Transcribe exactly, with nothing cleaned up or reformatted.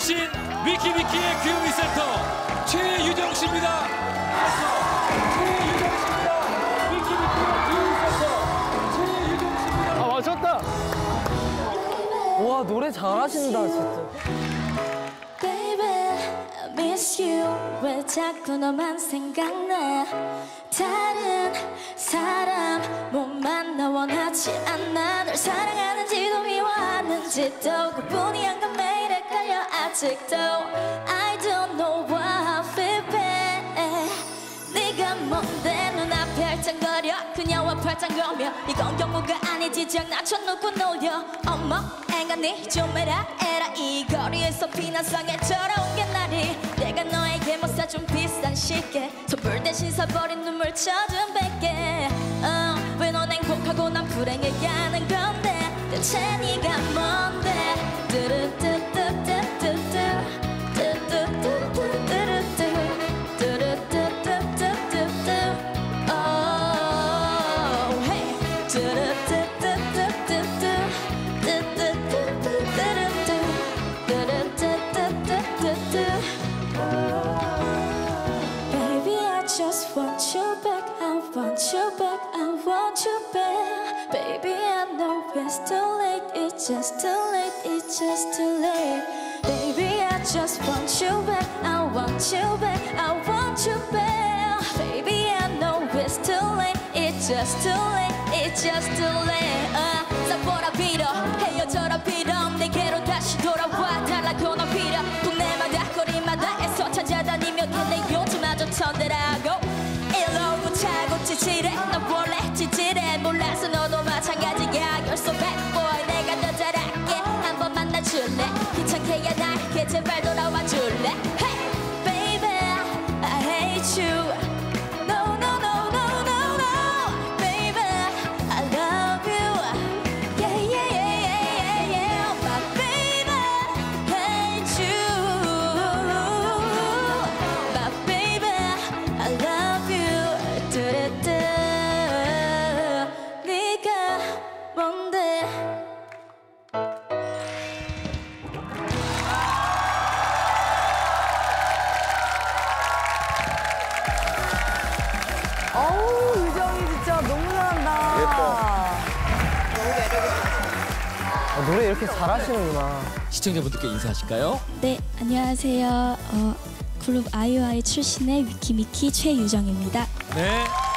출신 위키위키의 귀요미 센터 최유정 씨입니다. 최유정 씨입니다. 위키위키의 귀요미 센터 최유정 씨입니다. 아, 맞췄다. 와, 노래 잘하신다, 진짜. Miss you 왜 자꾸 너만 생각나 다른 사람 못 만나 원하지 않아 널 사랑하는지도 미워하는지도 구분이 안 가 매일 헷갈려 아직도 I don't know why I feel bad 네가 뭔데 눈앞에 할짱거려 그녀와 팔짱거며 이건 경우가 아니지 장난쳐놓고 놀려 어머 앵간히 좀 해라 에라 이 거리에서 피난상에 돌아온 게 날이 내가 너에게 못 사준 비싼 시계 선물 대신 사버린 눈물 젖은 베개 어, 왜 넌 행복하고 난 불행해야 하는 건데 대체 네가 뭔데 뚜루뚜뚜뚜뚜뚜 뚜루뚜뚜뚜뚜뚜 뚜루뚜뚜뚜뚜뚜 oh hey 뚜루뚜뚜뚜뚜뚜 Baby, I just want you back. I want you back. I want you back. Baby, I know it's too late. It's just too late. It's just too late. Baby, I just want you back. I want you back. I want you back. Baby, I know it's too late. It's just too late. It's just too late. Uh, 싸보라 빌어 헤어져라 빌어 내게로 다시 돌아와 달라고 너 빌어 동네마다 거리마다에서 찾아다니며 근데 요즘마저 터대라고 일로 차고 찌질해 나 원래 찌질해 몰라서 너도 마찬가지야 You're so bad boy 내가 너 잘할게 한번 만나줄래 귀찮게 해야 날게 제발 돌아와 줄래 Hey baby I hate you No no no no no no Baby I love you Yeah yeah yeah yeah yeah yeah My baby hate you My baby I love you 뚜루뚜 네가 뭔데 어우, 유정이 진짜 너무 잘한다. 예뻐. 너무 매력있어. 아, 노래 이렇게 잘하시는구나. 시청자분들께 인사하실까요? 네 안녕하세요 어, 그룹 아이 오 아이 출신의 위키미키 최유정입니다 네.